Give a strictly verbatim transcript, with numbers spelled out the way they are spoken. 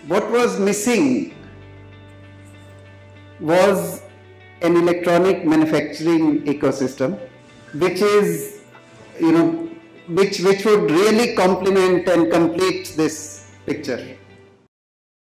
what was missing was an electronic manufacturing ecosystem, which is, you know, which, which would really complement and complete this picture.